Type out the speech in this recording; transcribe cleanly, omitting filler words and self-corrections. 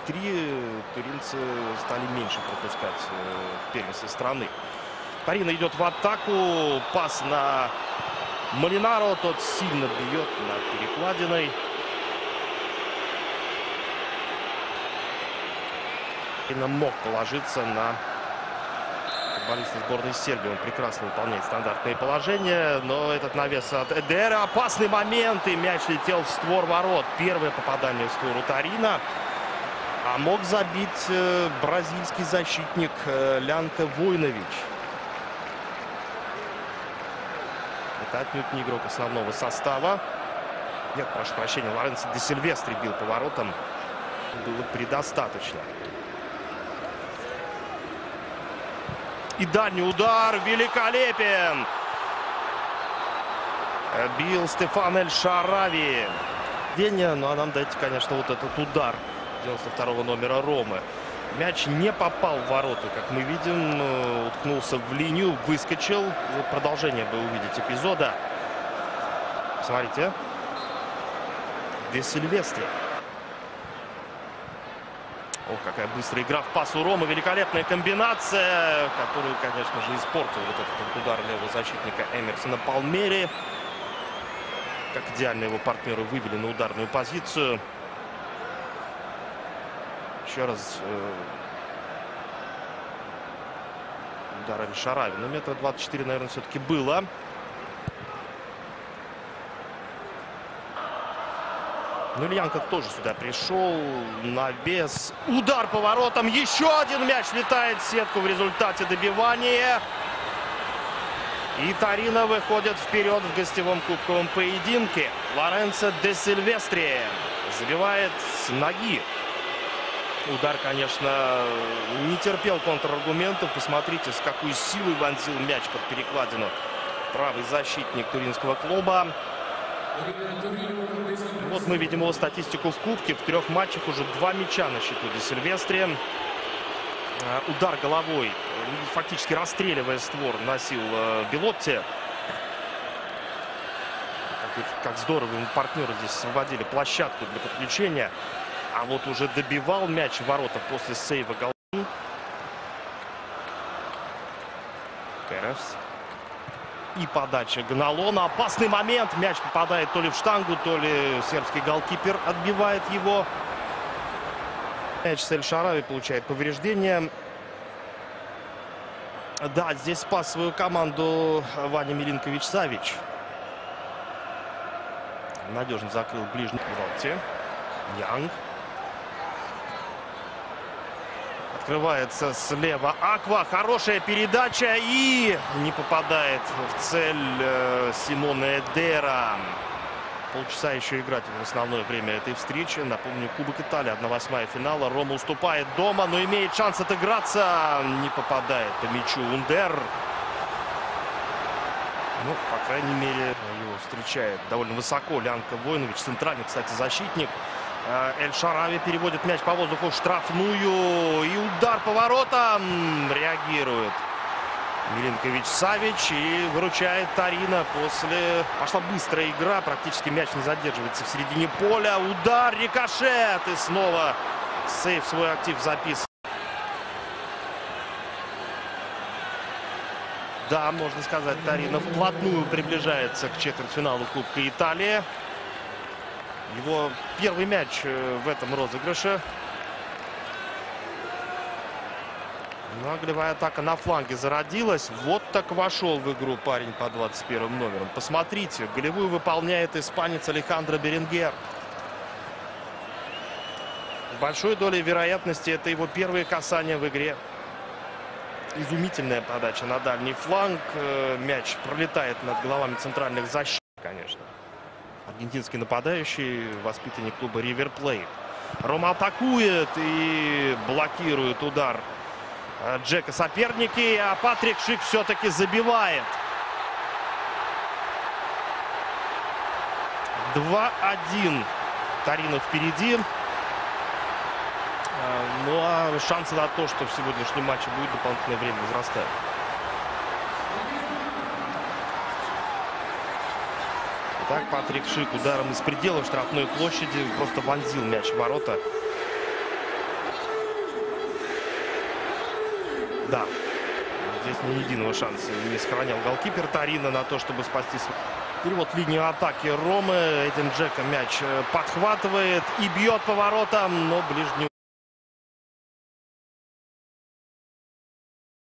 туринцы стали меньше пропускать в первенстве страны. Торино идет в атаку. Пас на Молинаро. Тот сильно бьет над перекладиной. Торино мог положиться на футболиста сборной Сербии. Он прекрасно выполняет стандартные положения. Но этот навес от Эдера. Опасный момент. И мяч летел в створ ворот. Первое попадание в створ у Торино. А мог забить бразильский защитник Лянко Войнович. Это отнюдь не игрок основного состава. Нет, прошу прощения, Лоренцо де Сильвестри бил по воротам. Было предостаточно. И дальний удар великолепен. Бил Стефан Эль-Шарави. Ну а нам дайте, конечно, вот этот удар 92-го номера Ромы. Мяч не попал в ворота, как мы видим. Уткнулся в линию, выскочил. Вот продолжение бы увидеть эпизода. Смотрите. Де Сильвестри. Ох, какая быстрая игра в пас у Ромы. Великолепная комбинация, которую, конечно же, испортил вот этот удар левого защитника Эмерсона Палмери. Как идеально его партнеры вывели на ударную позицию. Еще раз удар Эль-Шарави. Но метра 24, наверное, все-таки было. Ну, Ильянко тоже сюда пришел. Навес. Удар по воротам. Еще один мяч летает в сетку в результате добивания. И Торино выходит вперед в гостевом кубковом поединке. Лоренцо де Сильвестри забивает с ноги. Удар, конечно, не терпел контраргументов. Посмотрите, с какой силой вонзил мяч под перекладину правый защитник туринского клуба. Вот мы видим его статистику в кубке. В 3 матчах уже 2 мяча на счету де Сильвестри. Удар головой, фактически расстреливая створ, носил Белотти. Как здорово ему партнеры здесь освободили площадку для подключения. А вот уже добивал мяч в ворота после сейва Галан. Перес. И подача Гналона. Опасный момент. Мяч попадает то ли в штангу, то ли сербский голкипер отбивает его. Мяч с Эль-Шарави получает повреждение. Да, здесь спас свою команду Ваня Милинкович-Савич. Надежно закрыл ближний Белотти. Янг. Открывается слева Аква. Хорошая передача. И не попадает в цель Симона Эдера. Полчаса еще играть в основное время этой встречи. Напомню, Кубок Италии, 1/8 финала. Рома уступает дома, но имеет шанс отыграться. Не попадает по мячу Ундер. Ну, по крайней мере, его встречает довольно высоко Лянко Войнович. Центральный, кстати, защитник. Эль-Шарави переводит мяч по воздуху в штрафную. И удар по воротам. Реагирует Милинкович-Савич и выручает Торино. Пошла быстрая игра. Практически мяч не задерживается в середине поля. Удар, рикошет. И снова сейв свой актив записан. Да, можно сказать, Торино вплотную приближается к четвертьфиналу Кубка Италии. Его первый мяч в этом розыгрыше. Но голевая атака на фланге зародилась. Вот так вошел в игру парень по 21 номером. Посмотрите, голевую выполняет испанец Алехандро Беренгер. С большой долей вероятности это его первые касания в игре. Изумительная подача на дальний фланг. Мяч пролетает над головами центральных защитников, конечно. Аргентинский нападающий, воспитанник клуба Ривер Плейт. Рома атакует и блокирует удар Джека соперники. А Патрик Шик все-таки забивает. 2-1. Торино впереди. Ну а шансы на то, что в сегодняшнем матче будет дополнительное время, возрастают. Итак, Патрик Шик ударом из пределов штрафной площади просто вонзил мяч в ворота Ни единого шанса не сохранял голкипер Торино на то, чтобы спасти. Перевод линии атаки Ромы. Эдин Джека мяч подхватывает и бьет по воротам, но ближний.